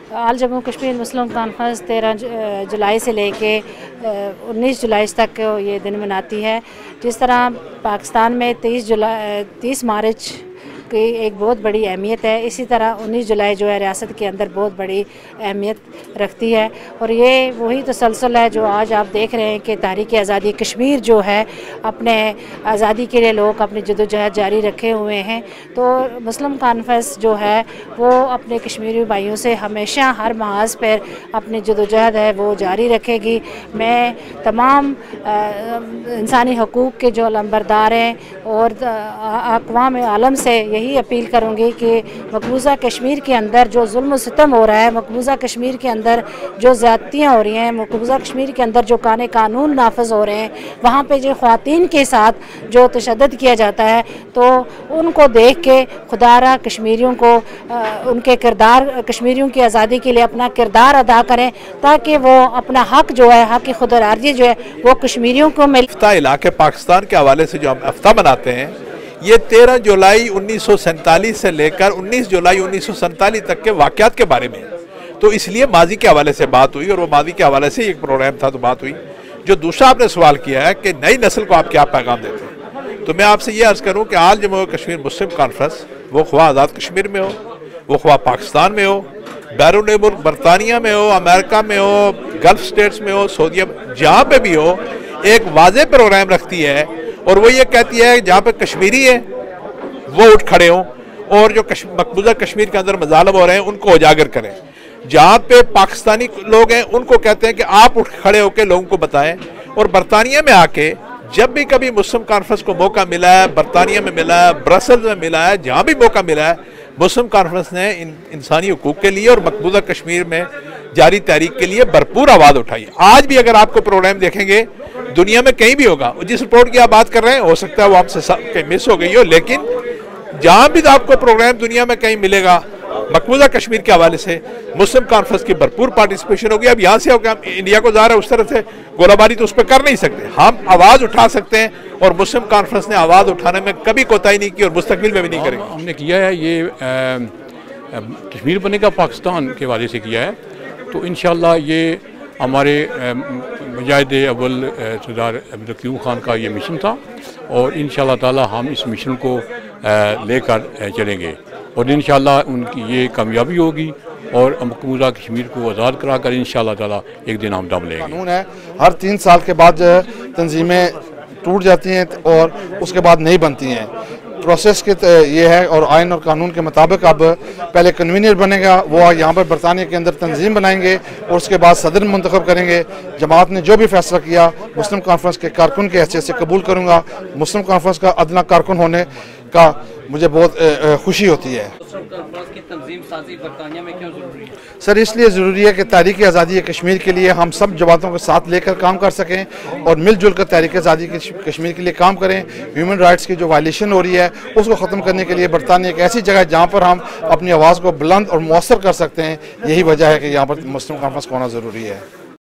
आल जम्मू कश्मीर मुस्लिम कॉन्फ्रेंस 13 जुलाई से लेके 19 जुलाई तक ये दिन मनाती है। जिस तरह पाकिस्तान में 30 मार्च की एक बहुत बड़ी अहमियत है, इसी तरह 19 जुलाई जो है रियासत के अंदर बहुत बड़ी अहमियत रखती है। और ये वही तसलसल है जो आज आप देख रहे हैं कि तहरीक आज़ादी कश्मीर जो है अपने आज़ादी के लिए लोग अपनी जदोजहद जारी रखे हुए हैं। तो मुस्लिम कॉन्फ्रेंस जो है वो अपने कश्मीरी भाइयों से हमेशा हर महाज पर अपनी जदोजहद है वो जारी रखेगी। मैं तमाम इंसानी हकूक़ के जो अलंबरदार हैं और अक़वाम आलम से यही अपील करूँगी कि मकबूजा कश्मीर के अंदर जो जुल्म सितम हो रहा है, मकबूजा कश्मीर के अंदर जो ज़्यादतियाँ हो रही हैं, मकबूजा कश्मीर के अंदर जो कानून नाफज हो रहे हैं, वहाँ पे जो ख़वातीन के साथ जो तशद्दुद किया जाता है, तो उनको देख के खुदारा कश्मीरियों को उनके किरदार कश्मीरियों की आज़ादी के लिए अपना किरदार अदा करें, ताकि वो अपना हक़ जो है, हक़ की खुदरार्जी जो है वो कश्मीरियों को मिले। इलाके पाकिस्तान के हवाले से जो हम हफ्ता मनाते हैं, ये 13 जुलाई 1947 से लेकर 19 जुलाई 1947 तक के वाक़यात के बारे में, तो इसलिए माजी के हवाले से बात हुई और वो माजी के हवाले से एक प्रोग्राम था तो बात हुई। जो दूसरा आपने सवाल किया है कि नई नस्ल को आप क्या पैगाम देते हैं, तो मैं आपसे ये अर्ज़ करूँ कि आल जम्मू कश्मीर मुस्लिम कॉन्फ्रेंस वो ख्वाह आज़ाद कश्मीर में हो, वो ख्वाह पाकिस्तान में हो, बैरून मुल्क बरतानिया में हो, अमेरिका में हो, गल्फ स्टेट्स में हो, सऊदीया, जहाँ पे भी हो, एक वाज़ेह प्रोग्राम रखती है और वो ये कहती है जहाँ पे कश्मीरी है वो उठ खड़े हों और जो मकबूजा कश्मीर के अंदर मजालिम हो रहे हैं उनको उजागर करें। जहाँ पे पाकिस्तानी लोग हैं उनको कहते हैं कि आप उठ खड़े होकर लोगों को बताएं। और बरतानिया में आके जब भी कभी मुस्लिम कॉन्फ्रेंस को मौका मिला है, बरतानिया में मिला है, ब्रसल्स में मिला है, जहाँ भी मौका मिला है, मुस्लिम कॉन्फ्रेंस ने इंसानी हुकूक के लिए और मकबूजा कश्मीर में जारी तहरीक के लिए भरपूर आवाज़ उठाई। आज भी अगर आपको प्रोग्राम देखेंगे दुनिया में कहीं भी होगा, जिस रिपोर्ट की आप बात कर रहे हैं हो सकता है वो आपसे मिस हो गई हो, लेकिन जहाँ भी आपको प्रोग्राम दुनिया में कहीं मिलेगा मकबूजा कश्मीर के हवाले से मुस्लिम कॉन्फ्रेंस की भरपूर पार्टिसिपेशन होगी। अब यहाँ से होकर हम इंडिया को जा रहे हैं उस तरह से गोलाबारी तो उस पर कर नहीं सकते, हम आवाज़ उठा सकते हैं और मुस्लिम कॉन्फ्रेंस ने आवाज़ उठाने में कभी कोताही नहीं की और मुस्तकबिल में भी नहीं करेंगे। हमने किया है ये कश्मीर बनेगा पाकिस्तान के वादे से किया है, तो इंशाअल्लाह ये हमारे मुजाहिद अव्वल सरदार अब्दुल क्यूम खान का ये मिशन था और इंशाअल्लाह ताला हम इस मिशन को लेकर चलेंगे और इंशाअल्लाह उनकी ये कामयाबी होगी और मकबूजा कश्मीर को आज़ाद कराकर इंशाअल्लाह ताला एक दिन हम दम लेंगे। कानून है हर 3 साल के बाद तंजीमें टूट जाती हैं और उसके बाद नहीं बनती हैं। प्रोसेस के ये है और आइन और कानून के मुताबिक अब पहले कन्वीनर बनेगा, वो यहाँ पर बरतानिया के अंदर तंजीम बनाएंगे और उसके बाद सदर मुंतखब करेंगे। जमात ने जो भी फैसला किया मुस्लिम कॉन्फ्रेंस के कारकुन के हैसियत से कबूल करूँगा। मुस्लिम कॉन्फ्रेंस का अदना कारकुन होने का मुझे बहुत खुशी होती है। सर इसलिए ज़रूरी है कि तहरीक आज़ादी कश्मीर के लिए हम सब जमातों के साथ लेकर काम कर सकें और मिलजुल कर तहरीक आज़ादी कश्मीर के लिए काम करें। ह्यूमन राइट्स की जो वायलेशन हो रही है उसको ख़त्म करने के लिए बरतानिया एक ऐसी जगह है जहाँ पर हम अपनी आवाज़ को बुलंद और मौसर कर सकते हैं। यही वजह है कि यहाँ पर मुस्लिम कॉन्फ्रेंस को होना ज़रूरी है।